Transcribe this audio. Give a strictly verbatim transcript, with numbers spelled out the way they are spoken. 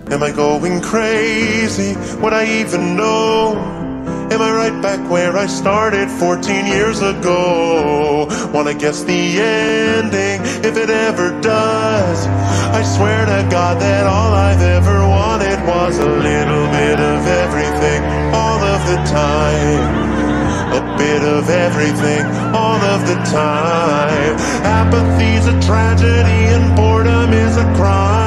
Am I going crazy? Would I even know? Am I right back where I started fourteen years ago? Wanna guess the ending, if it ever does. I swear to God that all I've ever wanted was a little bit of everything, all of the time. A bit of everything, all of the time. Apathy's a tragedy and boredom is a crime.